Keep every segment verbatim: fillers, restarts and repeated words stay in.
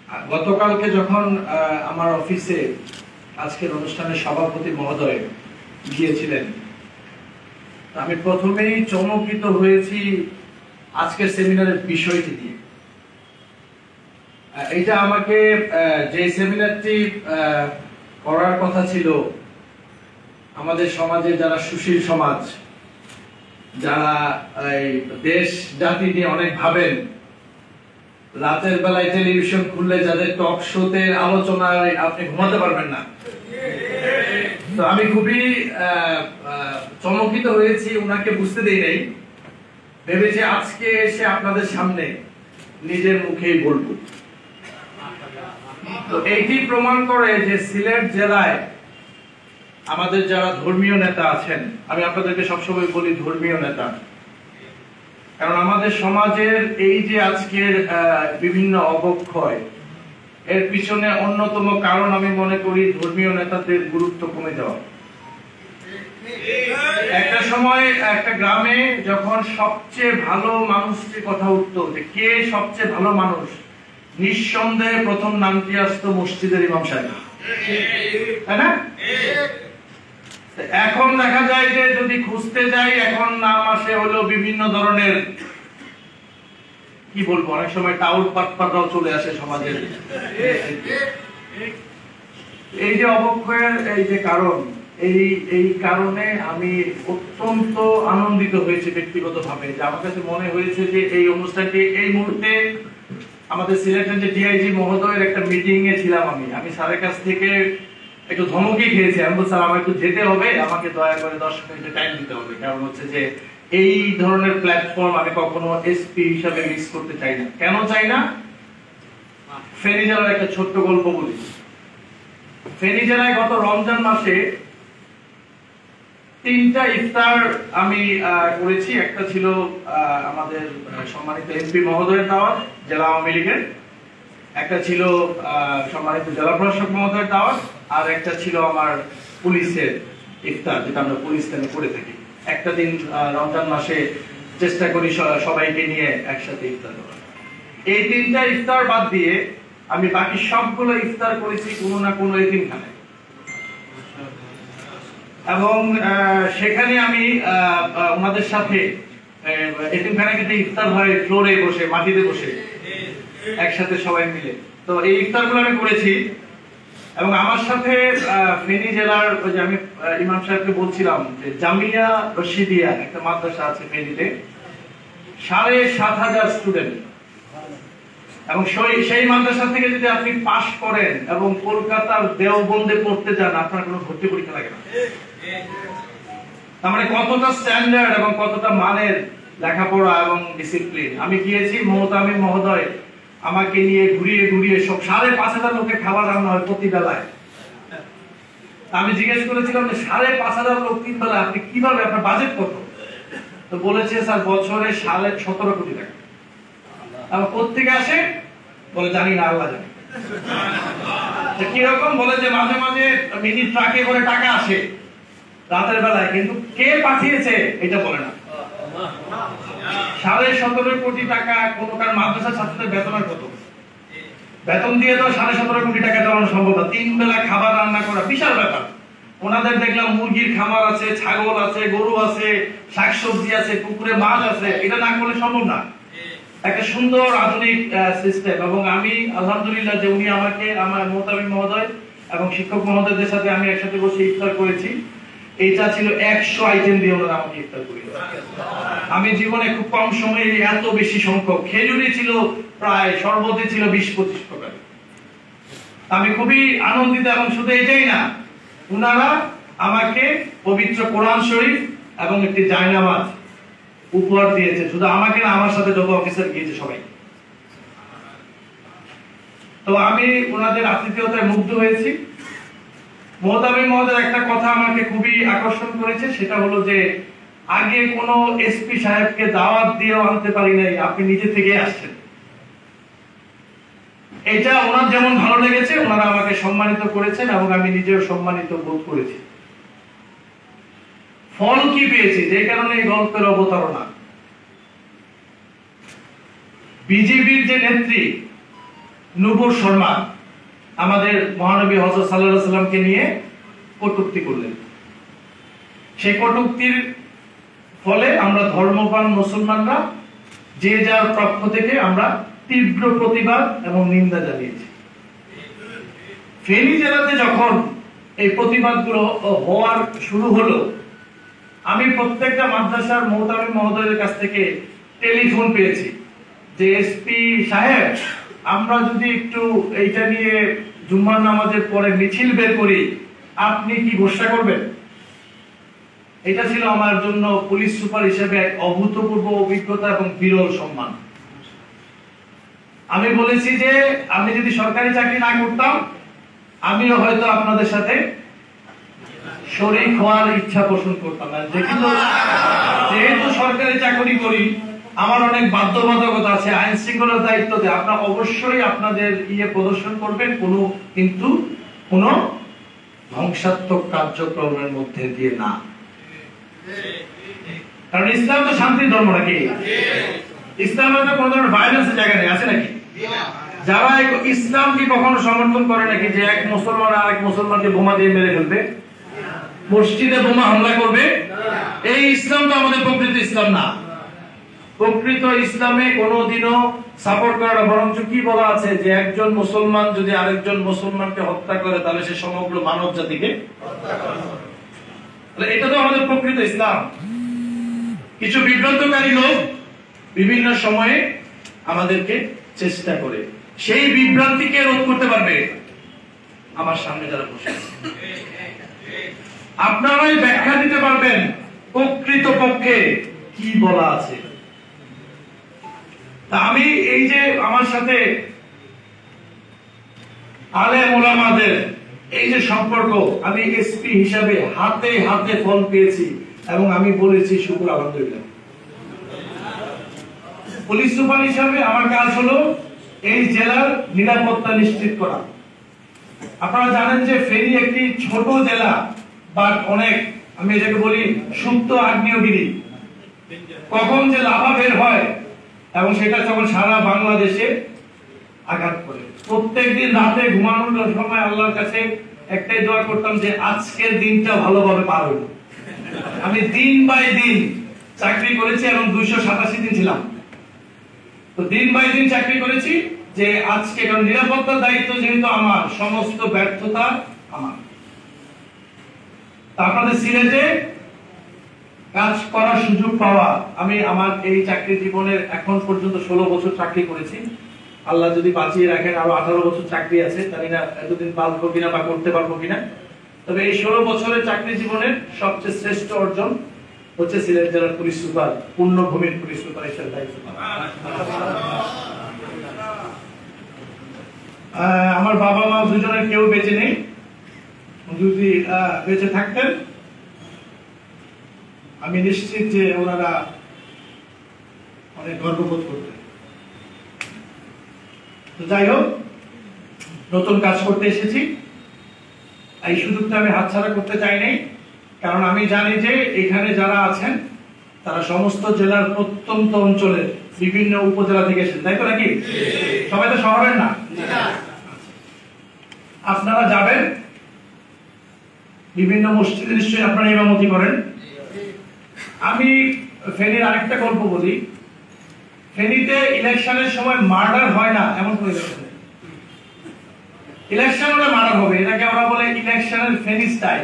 গতকালকে যখন আমার অফিসে আজকের অনুষ্ঠানের সভাপতি মহোদয় গিয়েছিলেন, আমি প্রথমেই চমকিত হয়েছি আজকের সেমিনারের বিষয়টি দিয়ে। এটা আমাকে যে সেমিনারটি করার কথা ছিল, আমাদের সমাজে যারা সুশীল সমাজ, যারা দেশ জাতি নিয়ে অনেক ভাবেন, রাতের বেলায় টেলিভিশন খুললে যাদের টক শোতে আলোচনায় আপনি ঘুমাতে পারবেন না, তো আমি খুবই চমকিত হয়েছি, উনাকে বুঝতে দেই নাই, ভেবেছি আজকে এসে আপনাদের সামনে নিজের মুখেই বলবো। তো এইটি প্রমাণ করে যে সিলেট জেলায় আমাদের যারা ধর্মীয় নেতা আছেন, আমি আপনাদেরকে সবসময় বলি ধর্মীয় নেতা, কারণ আমাদের সমাজের এই যে আজকের বিভিন্ন অবক্ষয়, এর পিছনে অন্যতম কারণ আমি মনে করি ধর্মীয় নেতাদের গুরুত্ব কমে যাওয়া। একটা সময় একটা গ্রামে যখন সবচেয়ে ভালো মানুষটির কথা উঠতো, যে কে সবচেয়ে ভালো মানুষ, নিঃসন্দেহে প্রথম নামটি আসতো মসজিদের ইমাম সাহেব, তাই না? এখন দেখা যায় যে যদি খুঁজতে যাই, এখন নাম আসে হলো বিভিন্ন ধরনের, কি বলবো, অনেক সময় টাউট পাটপাটরাও চলে আসে সমাজের। এই যে অবক্ষয়ের এই যে কারণ, এই এই কারণে আমি অত্যন্ত আনন্দিত হয়েছি ব্যক্তিগতভাবে, যে আমার কাছে মনে হয়েছে যে এই অনুষ্ঠানটি এই মুহূর্তে আমাদের সিলেটের যে ডিআইজি মহোদয়ের একটা মিটিং এ ছিলাম আমি আমি স্যারের কাছ থেকে একটু ধমকি খেয়েছি। আমি বলছি স্যার আমার একটু যেতে হবে, আমাকে দয়া করে দশ মিনিট টাইম দিতে হবে, কারণ হচ্ছে যে এই ধরনের প্ল্যাটফর্ম আমি কখনো এসপি হিসাবে মিস করতে চাই না। কেন চাই না? ফেনী জেলার একটা ছোট্ট গল্প বলি। ফেনী জেলায় গত রমজান মাসে তিনটা ইফতার আমি করেছি। একটা ছিল আমাদের সম্মানিত এমপি মহোদয়ের দাওয়াত, জেলা আওয়ামী লীগের, একটা ছিল সম্মানিত জেলা প্রশাসক মহোদয়ের দাওয়াত, আর একটা ছিল আমার পুলিশের ইফতার, যেটা আমরা পুলিশ থেকে করে থাকি। একটা দিন রমজান মাসে চেষ্টা করি সবাইকে নিয়ে একসাথে ইফতার করার। এই তিনটা ইফতার বাদ দিয়ে আমি বাকি সবগুলো ইফতার করেছি কোনো না কোনো এতিমখানায়, এবং সেখানে আমি ওনাদের সাথে এতিমখানায় কিন্তু ইফতার হয় ফ্লোরে বসে, মাটিতে বসে একসাথে সবাই মিলে। তো এই ইফতারগুলো আমি করেছি, এবং আমার সাথে ফেনী জেলার ওই যে আমি ইমাম সাহেবকে বলছিলাম যে জামিয়া রশিদিয়া একটা মাদ্রাসা আছে ফেনীতে, সাড়ে সাত হাজার স্টুডেন্ট, এবং সেই মাদ্রাসা থেকে যদি আপনি পাশ করেন এবং কলকাতার দেওবন্দে পড়তে যান, আপনার কোনো ভর্তি পরীক্ষা লাগে না। তার মানে কতটা স্ট্যান্ডার্ড এবং কতটা মানের লেখাপড়া এবং ডিসিপ্লিন। আমি গিয়েছি, মমতামি মহোদয় আমাকে নিয়ে ঘুরিয়ে ঘুরিয়ে সব সাড়ে পাঁচ হাজার লোকের খাবার রান্না হয় প্রতি বেলায়। আমি জিজ্ঞেস করেছিলাম যে সাড়ে পাঁচ হাজার লোক তিন বেলায় আপনি কিভাবে, আপনার বাজেট কত? তো বলেছে স্যার বছরে সাড়ে সতেরো কোটি টাকা। আমার কোথেকে আসে বলে জানি না, আল্লাহ জানে। কিরকম বলে যে মাঝে মাঝে মিনি ট্রাকে করে টাকা আসে রাতের বেলায়, কিন্তু কে পাঠিয়েছে এটা বলে না। সাড়ে সতেরো কোটি টাকা কোনকার মাদ্রাসার ছাত্রদের বেতনের কত? বেতন দিয়ে তো সাড়ে সতেরো কোটি টাকা দেওয়ানো সম্ভব না। তিন বেলা খাবার রান্না করা বিশাল ব্যাপার। ওনাদের দেখলাম মুরগির খামার আছে, ছাগল আছে, গরু আছে, শাকসবজি আছে, পুকুরে মাছ আছে, এটা না করলে সম্ভব না। একটা সুন্দর আধুনিক সিস্টেম। এবং আমি আলহামদুলিল্লাহ যে উনি আমাকে, আমার মোহতামিম মহোদয় এবং শিক্ষক মহোদয়দের সাথে আমি একসাথে বসে ইফতার করেছি। এইটা ছিল একশো আইটেম দিয়ে ওনারা আমাকে ইফতার করিয়েছে। আমি জীবনে খুব কম সময়ে এত বেশি সংখ্যক, খেজুরি ছিল প্রায় সর্বতে ছিল বিশ পঁচিশ প্রকার। আমি খুবই আনন্দিত। এবং শুধু এটাই না, উনারা আমাকে পবিত্র কোরআন শরীফ এবং একটি জায়নামাজ উপহার দিয়েছে। শুধু আমাকে না, আমার সাথে যত অফিসার গিয়েছে সবাই। তো আমি ওনাদের আতিথেয়তায় মুগ্ধ হয়েছি। মোহতামিম মহোদয়ের একটা কথা আমাকে খুবই আকর্ষণ করেছে, সেটা হলো যে আগে কোন এসপি সাহেবকে দাওয়াত দিয়েও আনতে পারি নাই, আপনি নিজে থেকে আসছেন। এটা ওনার যেমন ভালো লেগেছে, ওনারা আমাকে সম্মানিত করেছেন এবং আমি নিজেও সম্মানিত বোধ করেছি। ফল কি পেয়েছি, যে কারণে এই গল্পের অবতারণা। বিজেপির যে নেত্রী নূপুর শর্মা আমাদের মহানবী হযরত সাল্লাল্লাহু আলাইহি সাল্লামকে নিয়ে কটূক্তি করলেন। সেই কটূক্তির ফলে আমরা ধর্মপ্রাণ মুসলমানরা যে যার পক্ষ থেকে আমরা তীব্র প্রতিবাদ এবং নিন্দা জানিয়েছি। ফেনী জেলাতে যখন এই প্রতিবাদগুলো হওয়ার শুরু হলো, আমি প্রত্যেকটা মাদ্রাসার মোহতামিম মহোদয়ের কাছ থেকে টেলিফোন পেয়েছি যে এসপি সাহেব, আমরা যদি একটু এইটা নিয়ে জুম্মার নামাজের পরে মিছিল বের করি, আপনি কি ঘোষণা করবেন? এটা ছিল আমার জন্য পুলিশ সুপার হিসেবে এক অভূতপূর্ব অভিজ্ঞতা এবং বিরল সম্মান। আমি বলেছি যে আমি যদি সরকারি চাকরি না করতাম, আমিও হয়তো আপনাদের সাথে শরীক হওয়ার ইচ্ছা পোষণ করতাম না। কিন্তু যেহেতু সরকারি চাকরি করি, আমার অনেক বাধ্যবাধকতা আছে, আইন শৃঙ্খলার দায়িত্বতে আপনারা অবশ্যই আপনাদের ইয়ে প্রদর্শন করবেন, কোনো কিন্তু কোনো ধ্বংসাত্মক কার্যক্রমের মধ্যে দিয়ে না। কারণ ইসলাম তো শান্তির ধর্ম নাকি? ইসলামের তো কোনো ধরনের ভায়োলেন্সের জায়গা নেই, আছে নাকি? যারা ইসলামকে কখনো সমর্থন করে নাকি যে এক মুসলমান আর এক মুসলমানকে বোমা দিয়ে মেরে ফেলবে, মসজিদে বোমা হামলা করবে, এই ইসলাম তো আমাদের প্রকৃত ইসলাম না। প্রকৃত ইসলামে কোনোদিনও সাপোর্ট করে না, বরঞ্চ কি বলা আছে যে একজন মুসলমান যদি আরেকজন মুসলমানকে হত্যা করে তাহলে সে সমগ্র মানব জাতিকে হত্যা করে। এটা তো আমাদের প্রকৃত ইসলাম। কিছু বিভ্রান্তকারী লোক বিভিন্ন সময়ে আমাদেরকে চেষ্টা করে, সেই বিভ্রান্তিকে রোধ করতে পারবে আমার সামনে যারা বসে আছে। আপনারাই ব্যাখ্যা দিতে পারবেন প্রকৃত পক্ষে কি বলা আছে। তা আমি এই যে আমার সাথে আলেম ওলামাদের এই যে সম্পর্ক, আমি এসপি হিসাবে হাতে হাতে ফল পেয়েছি এবং আমি বলেছি শুকর আলহামদুলিল্লাহ। পুলিশ সুপার হিসাবে আমার কাজ হলো এই জেলার নিরাপত্তা নিশ্চিত করা। আপনারা জানেন যে ফেনী একটি ছোট জেলা, বাট অনেক, আমি এটাকে বলি সুপ্ত আগ্নেয়গিরি। কখন যে লাভা বের হয় এবং সেটা যখন সারা বাংলাদেশে আঘাত করে। প্রত্যেকদিন রাতে ঘুমানোর সময় আল্লাহর কাছে একটাই দোয়া করতাম যে আজকের দিনটা ভালোভাবে পার হইল। আমি দিন বাই দিন চাকরি করেছি এবং দুইশো সাতাশি দিন ছিলাম, তো দিন বাই দিন চাকরি করেছি যে আজকে, কারণ নিরাপত্তার দায়িত্ব যেহেতু আমার, সমস্ত ব্যর্থতা আমার। আপনাদের সিলেটে কাজ করার সুযোগ পাওয়া, আমি আমার এই চাকরি জীবনের এখন পর্যন্ত ষোলো বছর চাকরি করেছি। আল্লাহ যদি বাঁচিয়ে রাখেন আরো আঠারো বছর চাকরি আছে, জানি না এতদিন পারবো কিনা বা করতে পারবো কিনা। তবে এই ষোলো বছরের চাকরি জীবনের সবচেয়ে শ্রেষ্ঠ অর্জন হচ্ছে সিলেট জেলার পুলিশ সুপার, পূর্ণভূমির পুলিশ সুপার হিসেবে দায়িত্ব। আমার বাবা মা দুজনের কেউ বেঁচে নেই, যদি বেঁচে থাকতেন আমি নিশ্চিত যে ওনারা অনেক গর্ববোধ করতেন। তো যাই হোক, নতুন কাজ করতে এসেছি, এই সুযোগটা আমি হাতছাড়া করতে চাই নাই। কারণ আমি জানি যে এখানে যারা আছেন তারা সমস্ত জেলার প্রত্যন্ত অঞ্চলের বিভিন্ন উপজেলা থেকে এসেছেন, তাই তো নাকি? সবাই তো শহরের না। আপনারা যাবেন বিভিন্ন মসজিদে, নিশ্চয়ই আপনারা ইমামতি করেন। আমি ফেনীর আরেকটা গল্প বলি। ফেনীতে ইলেকশনের সময় মার্ডার হয় না এমন কোনো ইলেকশন নেই। ইলেকশন হলে মার্ডার হবে, এটাকে আমরা বলে ইলেকশনের ফেনী স্টাইল।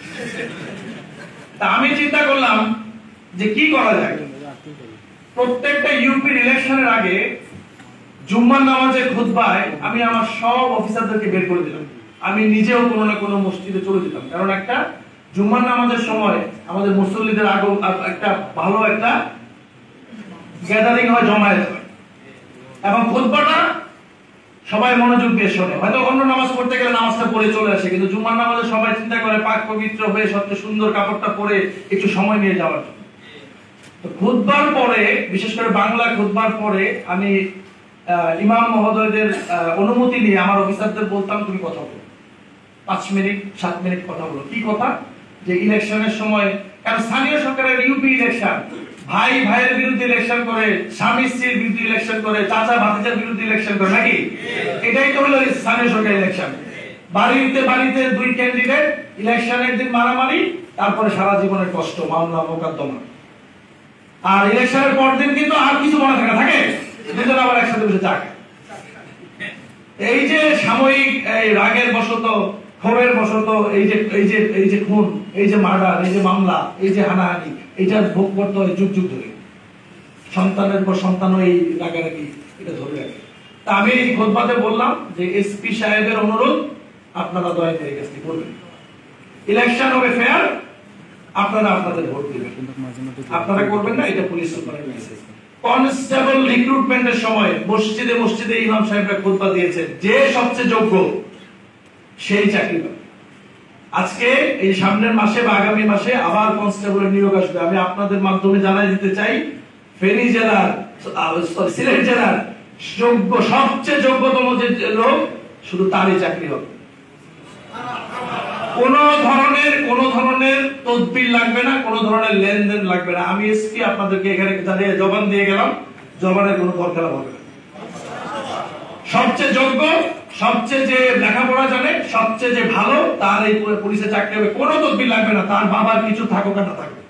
তা আমি চিন্তা করলাম যে কি করা যায়। প্রত্যেকটা ইউপির ইলেকশনের আগে জুম্মার নামাজের খুতবায় আমি আমার সব অফিসারদেরকে বের করে দিলাম। আমি নিজেও কোনো না কোনো মসজিদে চলে যেতাম, কারণ একটা জুম্মার নামাজের সময় আমাদের মুসল্লিদের আগম একটা ভালো একটা গ্যাদারিং হয়, জমায়েত হয়, এবং খুতবাটা সবাই মনোযোগ দিয়ে শোনে। হয়তো অন্য নামাজ পড়তে গেলে নামাজটা পড়ে চলে আসে, কিন্তু জুম্মার নামাজে সবাই চিন্তা করে পাক পবিত্র হয়ে সবচেয়ে সুন্দর কাপড়টা পরে একটু সময় নিয়ে যাওয়ার জন্য। তো খুতবার পরে, বিশেষ করে বাংলা খুতবার পরে আমি ইমাম মহোদয়দের অনুমতি নিয়ে আমার অফিসারদের বলতাম তুমি কথা বলো, পাঁচ মিনিট সাত মিনিট কথা বলো। কি কথা? যে ইলেকশনের সময়, কারণ স্থানীয় সরকারের ইউপি ইলেকশন, ভাই ভাইয়ের বিরুদ্ধে ইলেকশন করে, স্বামী স্ত্রীর বিরুদ্ধে ইলেকশন করে, চাচা ভাতিজার বিরুদ্ধে ইলেকশন করে নাকি? এটাই তো হলো স্থানীয় সরকার ইলেকশন। বাড়িতে বাড়িতে দুই ক্যান্ডিডেট, ইলেকশনের দিন মারামারি, তারপরে সারা জীবনের কষ্ট, মামলা মোকদ্দমা। আর ইলেকশনের পর দিন কিন্তু আর কিছু মনে থাকে না, থাকে দুজন আবার একসাথে বসে চা খায়। এই যে সাময়িক এই রাগের বশত, ক্ষোভের বশত এই যে এই যে এই যে খুন, এই যে মার্ডার, এই যে মামলা, এই যে হানাহানি, এইটার ভোগ করতে হয় যুগ যুগ ধরে। সন্তানের পর সন্তানও এই রাগারাগি এটা ধরে রাখে। তা আমি এই খুতবাতে বললাম যে এসপি সাহেবের অনুরোধ আপনারা দয়া করে কাজটি করবেন। ইলেকশন হবে ফেয়ার, আপনারা আপনাদের ভোট দিবেন। আপনারা করবেন না, এটা পুলিশ সুপারের মেসেজ। কনস্টেবল রিক্রুটমেন্টের সময় মসজিদে মসজিদে ইমাম সাহেবরা খুতবা দিয়েছেন, যে সবচেয়ে যোগ্য সেই চাকরি পাবে। আজকে এই সামনের মাসে বা আগামী মাসে আবার কনস্টেবলের নিয়োগ আসবে। আমি আপনাদের মাধ্যমে জানাই দিতে চাই, ফেনী জেলার সিলেট জেলার যোগ্য সবচেয়ে যোগ্যতম যে লোক, শুধু তারই চাকরি হবে। কোন ধরনের কোন ধরনের তদবির লাগবে না, কোন ধরনের লেনদেন লাগবে না। আমি এসপি আপনাদেরকে এখানে দাঁড়িয়ে জবান দিয়ে গেলাম, জবানের কোনো দরকার হবে না। সবচেয়ে যোগ্য, সবচেয়ে যে লেখাপড়া জানে, সবচেয়ে যে ভালো, তার এই পুলিশে চাকরি হবে। কোনো তদবির লাগবে না, তার বাবার কিছু থাকুক না থাকুক।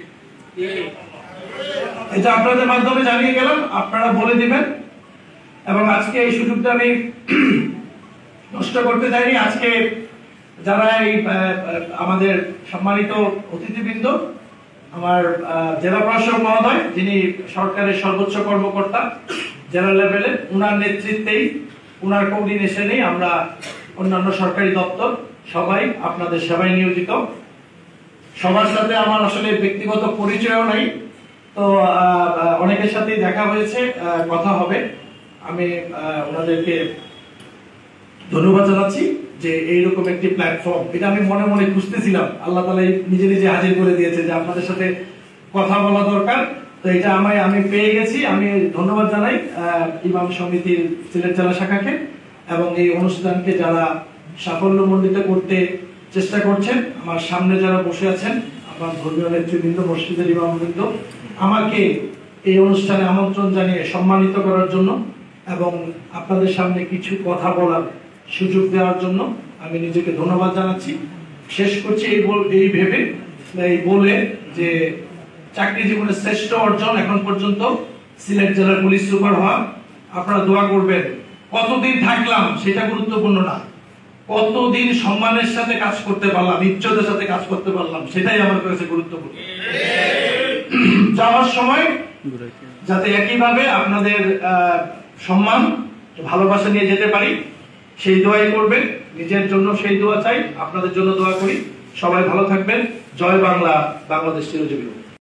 এটা আপনাদের মাধ্যমে জানিয়ে গেলাম, আপনারা বলে দিবেন। এবং আজকে এই সুযোগটা আমি নষ্ট করতে চাইনি। আজকে যারা এই আমাদের সম্মানিত অতিথিবৃন্দ, আমার জেলা প্রশাসক মহোদয়, যিনি সরকারের সর্বোচ্চ কর্মকর্তা জেলা লেভেলে, উনার নেতৃত্বেই, উনার কোঅর্ডিনেশনেই আমরা অন্যান্য সরকারি দপ্তর সবাই আপনাদের সেবায় নিয়োজিত। সবার সাথে আমার আসলে ব্যক্তিগত পরিচয়ও নাই, তো অনেকের সাথেই দেখা হয়েছে, কথা হবে। আমি ওনাদেরকে ধন্যবাদ জানাচ্ছি যে এইরকম একটি প্ল্যাটফর্ম, এটা আমি মনে মনে খুঁজতেছিলাম, আল্লাহ তাআলা নিজে নিজে হাজির করে দিয়েছে যে আপনাদের সাথে কথা বলা দরকার। তো এটা আমায় আমি পেয়ে গেছি। আমি ধন্যবাদ জানাই ইমাম সমিতির সিলেট জেলা শাখাকে এবং এই অনুষ্ঠানকে যারা সাফল্যমণ্ডিত করতে চেষ্টা করছেন। আমার সামনে যারা বসে আছেন, আমার ধর্মীয় নেতৃবৃন্দ, মসজিদের ইমামবৃন্দ, আমাকে এই অনুষ্ঠানে আমন্ত্রণ জানিয়ে সম্মানিত করার জন্য এবং আপনাদের সামনে কিছু কথা বলার সুযোগ দেওয়ার জন্য আমি নিজেকে ধন্যবাদ জানাচ্ছি। শেষ করছি এই এই ভেবে এই বলে যে চাকরি জীবনের শ্রেষ্ঠ অর্জন এখন পর্যন্ত সিলেট জেলার পুলিশ সুপার হওয়া। আপনারা দোয়া করবেন। কতদিন থাকলাম সেটা গুরুত্বপূর্ণ না, কতদিন সম্মানের সাথে কাজ করতে পারলাম, ইজ্জতের সাথে কাজ করতে পারলাম, সেটাই আমার কাছে গুরুত্বপূর্ণ। যাওয়ার সময় যাতে একইভাবে আপনাদের সম্মান ভালোবাসা নিয়ে যেতে পারি, সেই দোয়াই করবেন। নিজের জন্য সেই দোয়া চাই, আপনাদের জন্য দোয়া করি। সবাই ভালো থাকবেন। জয় বাংলা, বাংলাদেশ চিরজীবী।